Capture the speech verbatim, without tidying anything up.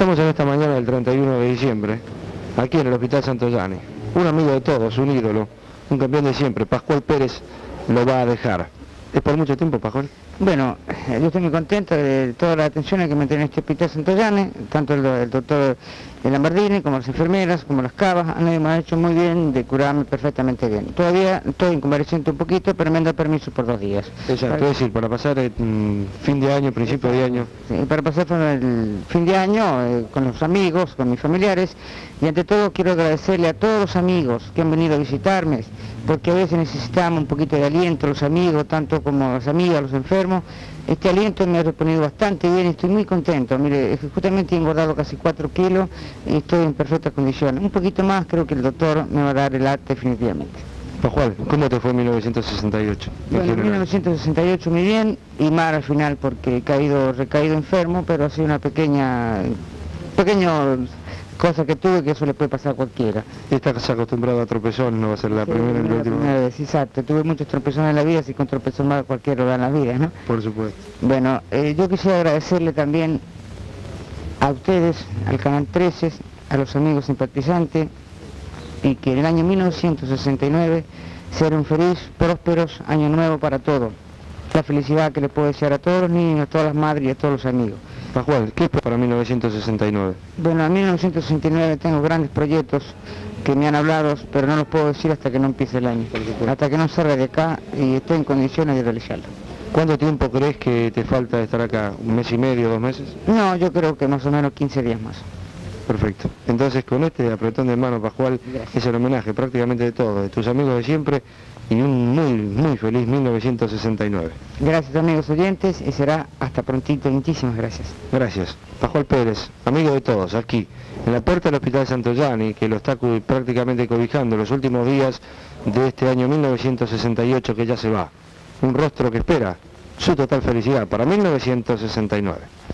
Estamos en esta mañana del treinta y uno de diciembre, aquí en el Hospital Santoyani. Un amigo de todos, un ídolo, un campeón de siempre, Pascual Pérez, lo va a dejar. ¿Es por mucho tiempo, Pascual? Bueno, yo estoy muy contento de todas las atenciones que me tiene este Hospital Santoyani, tanto el, el doctor Lambardini como las enfermeras, como las cabas, han, me han hecho muy bien de curarme perfectamente bien. Todavía estoy inconvaleciente un poquito, pero me han dado permiso por dos días. Exacto, es decir, para pasar el mm, fin de año, principio de año. Sí, para pasar el fin de año eh, con los amigos, con mis familiares, y ante todo quiero agradecerle a todos los amigos que han venido a visitarme, porque a veces necesitamos un poquito de aliento, los amigos, tanto como las amigas, los enfermos. Este aliento me ha respondido bastante bien, estoy muy contento. Mire, justamente he engordado casi cuatro kilos y estoy en perfectas condiciones. Un poquito más, creo que el doctor me va a dar el alta definitivamente. Pascual, ¿cómo te fue en mil novecientos sesenta y ocho? Bueno, en mil novecientos sesenta y ocho muy bien, y mal al final porque he caído, recaído enfermo, pero ha sido una pequeña, pequeño cosa que tuve, que eso le puede pasar a cualquiera. Estás acostumbrado a tropezones, no va a ser la Sí, primera ni la última. primera vez, exacto. Tuve muchos tropezones en la vida, así que un tropezón más cualquiera lo da en la vida, ¿no? Por supuesto. Bueno, eh, yo quisiera agradecerle también a ustedes, al Canal trece, a los amigos simpatizantes, y que en el año mil novecientos sesenta y nueve sea un feliz, prósperos año nuevo para todos. La felicidad que le puedo desear a todos los niños, a todas las madres y a todos los amigos. Pascual, ¿qué es para mil novecientos sesenta y nueve? Bueno, en mil novecientos sesenta y nueve tengo grandes proyectos que me han hablado, pero no los puedo decir hasta que no empiece el año, hasta que no salga de acá y esté en condiciones de realizarlo. ¿Cuánto tiempo crees que te falta de estar acá? ¿Un mes y medio, dos meses? No, yo creo que más o menos quince días más. Perfecto. Entonces, con este apretón de mano, Pascual, gracias, es el homenaje prácticamente de todos, de tus amigos de siempre, y un muy, muy feliz mil novecientos sesenta y nueve. Gracias, amigos oyentes, y será hasta prontito. Muchísimas gracias. Gracias. Pascual Pérez, amigo de todos, aquí, en la puerta del Hospital Santoyani, que lo está prácticamente cobijando los últimos días de este año mil novecientos sesenta y ocho que ya se va. Un rostro que espera su total felicidad para mil novecientos sesenta y nueve.